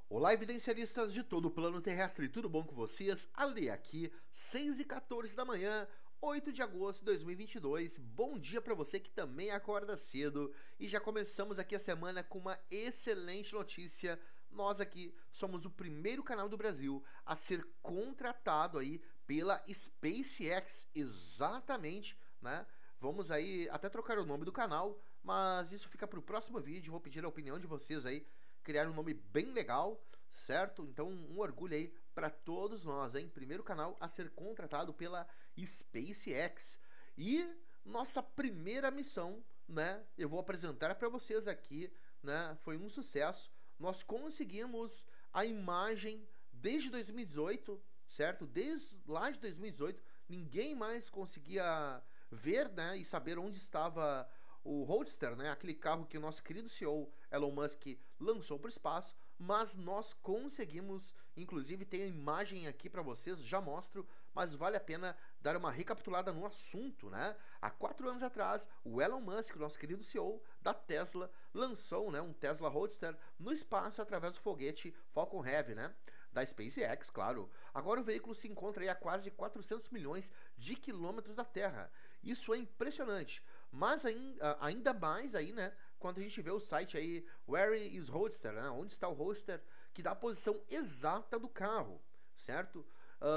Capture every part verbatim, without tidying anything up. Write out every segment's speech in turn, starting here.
Olá, evidencialistas de todo o plano terrestre, tudo bom com vocês? Ali aqui, seis e quatorze da manhã, oito de agosto de dois mil e vinte e dois. Bom dia para você que também acorda cedo. E já começamos aqui a semana com uma excelente notícia. Nós aqui somos o primeiro canal do Brasil a ser contratado aí pela SpaceX, exatamente, né? Vamos aí até trocar o nome do canal, mas isso fica para o próximo vídeo. Vou pedir a opinião de vocês aí. Criar um nome bem legal, certo? Então, um orgulho aí para todos nós, hein? Primeiro canal a ser contratado pela SpaceX. E nossa primeira missão, né? Eu vou apresentar para vocês aqui, né? Foi um sucesso. Nós conseguimos a imagem desde dois mil e dezoito, certo? Desde lá de dois mil e dezoito, ninguém mais conseguia ver, né? E saber onde estava o Roadster, né, aquele carro que o nosso querido C E O Elon Musk lançou para o espaço, mas nós conseguimos, inclusive tem a imagem aqui para vocês, já mostro, mas vale a pena dar uma recapitulada no assunto, né? Há quatro anos atrás, o Elon Musk, o nosso querido C E O da Tesla, lançou, né, um Tesla Roadster no espaço através do foguete Falcon Heavy, né, da SpaceX, claro. Agora o veículo se encontra aí a quase quatrocentos milhões de quilômetros da Terra. Isso é impressionante, mas ainda ainda mais aí, né, quando a gente vê o site aí, Where is Roadster, né, onde está o Roadster, que dá a posição exata do carro, certo?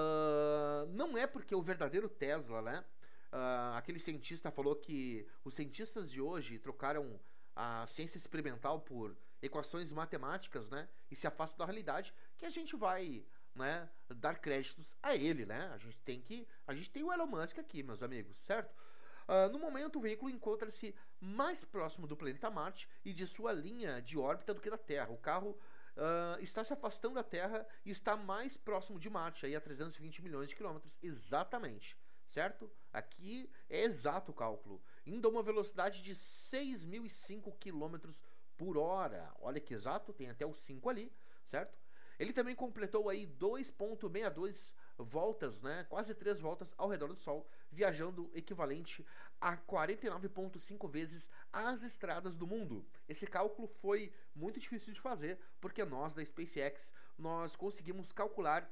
Uh, não é porque o verdadeiro Tesla, né, uh, aquele cientista falou que os cientistas de hoje trocaram a ciência experimental por equações matemáticas, né, e se afastam da realidade, que a gente vai, né, dar créditos a ele, né? A gente tem que, a gente tem o Elon Musk aqui, meus amigos, certo? Uh, no momento, o veículo encontra-se mais próximo do planeta Marte e de sua linha de órbita do que da Terra. O carro uh, está se afastando da Terra e está mais próximo de Marte, aí a trezentos e vinte milhões de quilômetros, exatamente, certo? Aqui é exato o cálculo, indo a uma velocidade de seis mil e cinco quilômetros por hora. Olha que exato, tem até o cinco ali, certo? Ele também completou aí dois vírgula sessenta e dois voltas, né, quase três voltas ao redor do Sol, viajando equivalente a quarenta e nove vírgula cinco vezes as estradas do mundo. Esse cálculo foi muito difícil de fazer, porque nós da SpaceX, nós conseguimos calcular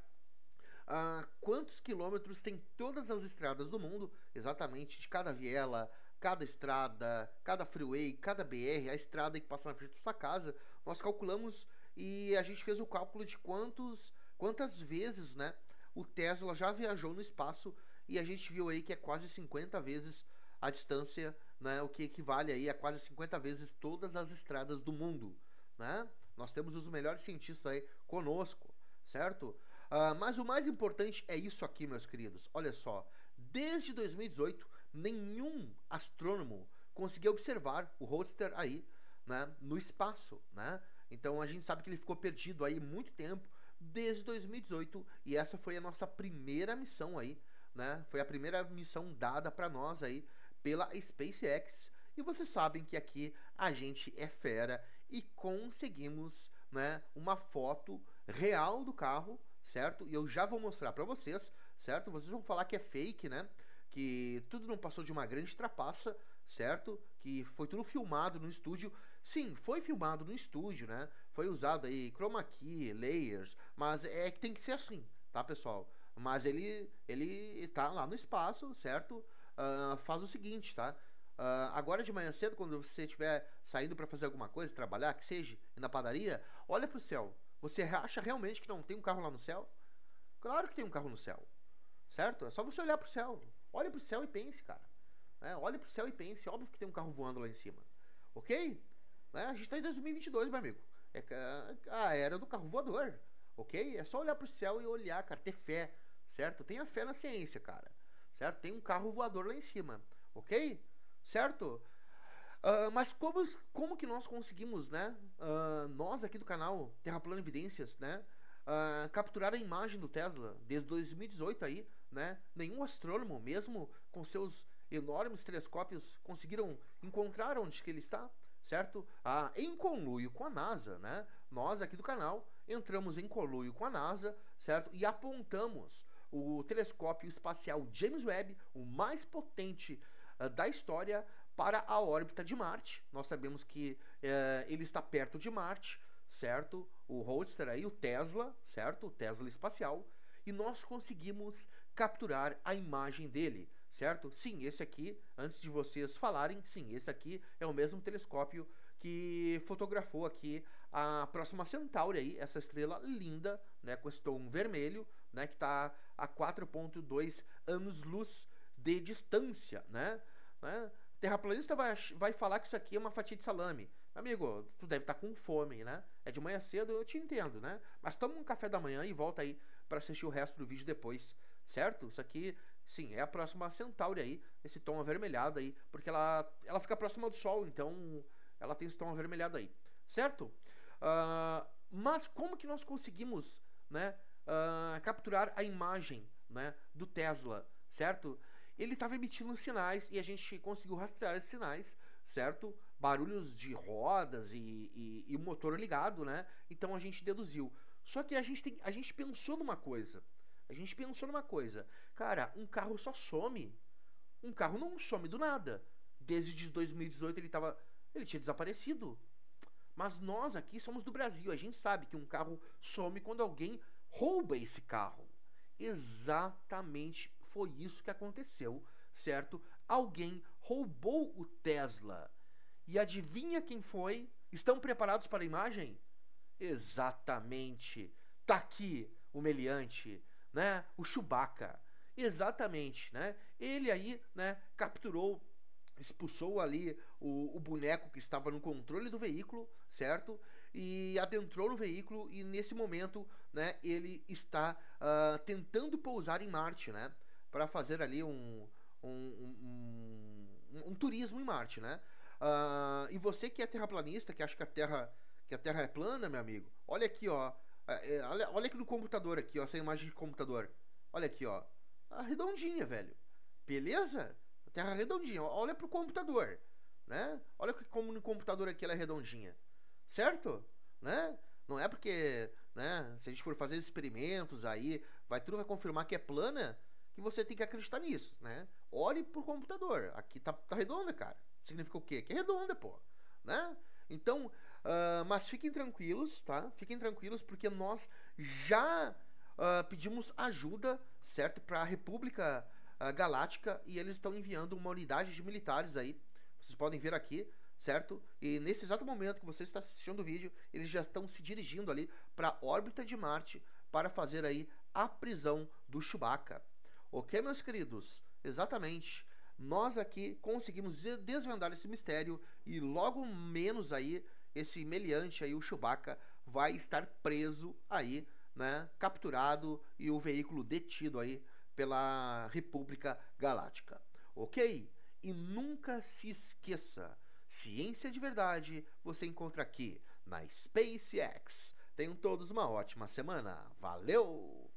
Uh, quantos quilômetros tem todas as estradas do mundo, exatamente, de cada viela, cada estrada, cada freeway, cada B R, a estrada que passa na frente da sua casa. Nós calculamos e a gente fez o cálculo de quantos, quantas vezes, né, o Tesla já viajou no espaço, e a gente viu aí que é quase cinquenta vezes a distância, né, o que equivale aí a quase cinquenta vezes todas as estradas do mundo, né? Nós temos os melhores cientistas aí conosco, certo? Uh, mas o mais importante é isso aqui, meus queridos. Olha só, desde dois mil e dezoito, nenhum astrônomo conseguiu observar o Roadster aí, né, no espaço, né? Então a gente sabe que ele ficou perdido aí muito tempo, desde dois mil e dezoito, e essa foi a nossa primeira missão aí, né? Foi a primeira missão dada para nós aí pela SpaceX. E vocês sabem que aqui a gente é fera e conseguimos, né, uma foto real do carro, certo? E eu já vou mostrar para vocês, certo? Vocês vão falar que é fake, né? Que tudo não passou de uma grande trapaça, certo? Que foi tudo filmado no estúdio. Sim, foi filmado no estúdio, né? Foi usado aí chroma key, layers, mas é que tem que ser assim, tá, pessoal? Mas ele, ele tá lá no espaço, certo? Uh, faz o seguinte, tá? Uh, agora de manhã cedo, quando você estiver saindo para fazer alguma coisa, trabalhar, que seja, ir na padaria, olha pro céu. Você acha realmente que não tem um carro lá no céu? Claro que tem um carro no céu, certo? É só você olhar pro céu. Olha pro céu e pense, cara. É, olha pro céu e pense. Óbvio que tem um carro voando lá em cima. Ok? É, a gente tá em dois mil e vinte e dois, meu amigo. É a era do carro voador. Ok? É só olhar pro céu e olhar, cara. Ter fé, certo? Tenha fé na ciência, cara. Certo? Tem um carro voador lá em cima. Ok? Certo? Uh, mas como, como que nós conseguimos, né, uh, nós aqui do canal Terra Plana Evidências, né, uh, capturar a imagem do Tesla desde dois mil e dezoito aí, né? Nenhum astrônomo, mesmo com seus enormes telescópios, conseguiram encontrar onde que ele está, certo? Ah, em conluio com a NASA, né? Nós aqui do canal entramos em conluio com a NASA, certo? E apontamos o telescópio espacial James Webb, o mais potente uh, da história, para a órbita de Marte. Nós sabemos que uh, ele está perto de Marte, certo? O Roadster aí, o Tesla, certo? O Tesla espacial. E nós conseguimos capturar a imagem dele, certo? Sim, esse aqui, antes de vocês falarem, sim, esse aqui é o mesmo telescópio que fotografou aqui a Próxima Centauri aí, essa estrela linda, né, com esse tom vermelho, né, que está a quatro ponto dois anos-luz de distância, né? né? Terraplanista vai, vai falar que isso aqui é uma fatia de salame. Amigo, tu deve estar com fome, né? É de manhã cedo, eu te entendo, né? Mas toma um café da manhã e volta aí para assistir o resto do vídeo depois, certo? Isso aqui, sim, é a Próxima Centauri aí, esse tom avermelhado aí, porque ela, ela fica próxima do Sol, então ela tem esse tom avermelhado aí, certo? Uh, mas como que nós conseguimos, né, uh, capturar a imagem, né, do Tesla, certo? Ele estava emitindo sinais e a gente conseguiu rastrear esses sinais, certo? Barulhos de rodas e, e, e o motor ligado, né? Então a gente deduziu. Só que a gente, tem, a gente pensou numa coisa. A gente pensou numa coisa. Cara, um carro só some. Um carro não some do nada. Desde dois mil e dezoito ele tava, ele tinha desaparecido. Mas nós aqui somos do Brasil. A gente sabe que um carro some quando alguém rouba esse carro. Exatamente foi isso que aconteceu, certo? Alguém roubou o Tesla. E adivinha quem foi? Estão preparados para a imagem? Exatamente. Tá aqui o meliante, né? O Chewbacca. Exatamente, né? Ele aí, né, capturou, expulsou ali o, o boneco que estava no controle do veículo, certo? E adentrou no veículo e nesse momento, né, ele está uh, tentando pousar em Marte, né? Para fazer ali um, um, um, um, um turismo em Marte, né? Uh, e você que é terraplanista, que acha que a Terra, que a Terra é plana, meu amigo, olha aqui, ó. Olha, olha aqui no computador, aqui, ó, essa imagem de computador. Olha aqui, ó. A redondinha, velho. Beleza? A Terra redondinha. Olha pro computador, né? Olha como no computador aqui ela é redondinha. Certo? Né? Não é porque, né, se a gente for fazer experimentos aí, vai tudo vai confirmar que é plana, que você tem que acreditar nisso, né? Olhe pro computador. Aqui tá, tá redonda, cara. Significa o quê? Que é redonda, pô. Né? Então, uh, mas fiquem tranquilos, tá? Fiquem tranquilos, porque nós já uh, pedimos ajuda, certo? Para a República uh, Galáctica e eles estão enviando uma unidade de militares aí. Vocês podem ver aqui, certo? E nesse exato momento que você está assistindo o vídeo, eles já estão se dirigindo ali para a órbita de Marte para fazer aí a prisão do Chewbacca. Ok, meus queridos? Exatamente. Nós aqui conseguimos desvendar esse mistério e logo menos aí esse meliante aí, o Chewbacca, vai estar preso aí, né, capturado e o veículo detido aí pela República Galáctica. Ok? E nunca se esqueça, ciência de verdade você encontra aqui na SpaceX. Tenham todos uma ótima semana. Valeu!